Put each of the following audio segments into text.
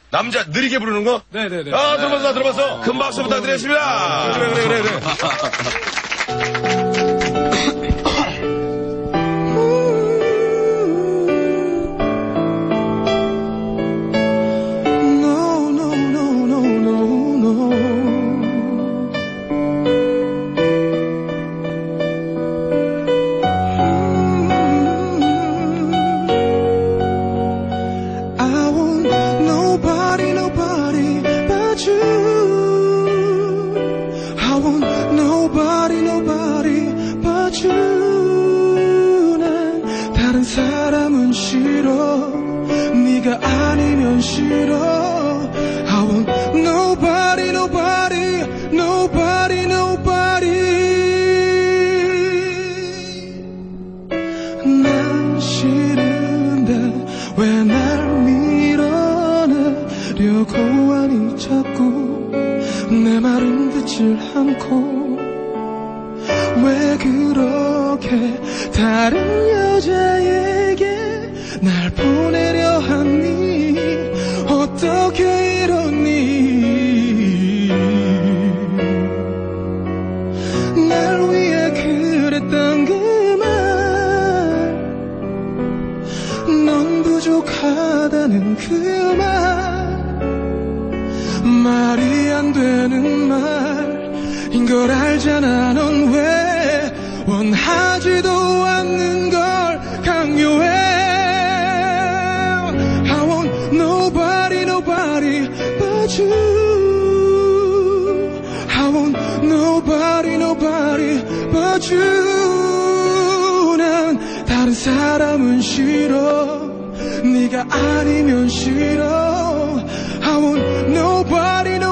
남자 느리게 부르는 거? 네네네. 아, 들어봤어. 큰 박수 부탁드리겠습니다. 그래. 사람은 싫어 네가 아니면 싫어 I want nobody 난 싫은데 왜 날 밀어내려고 하니 자꾸 내 말은 듣질 않고 왜 그렇게 다른 여자에게 날 보내려 하니 어떻게 이러니 날 위해 그랬던 그 말 넌 부족하다는 그 말이 안 되는 말인 걸 알잖아 넌 왜 원하지도 않는 걸 강요해 I want nobody but you I want nobody but you 난 다른 사람은 싫어 네가 아니면 싫어 I want nobody No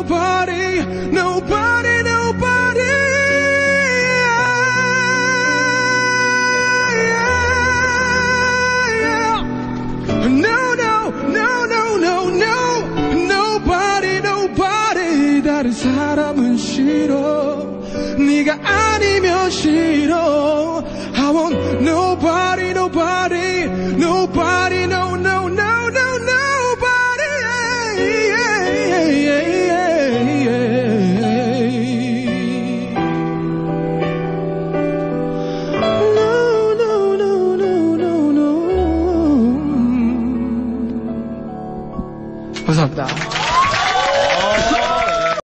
nobody 다른 사람은 싫어 네가 아니면 싫어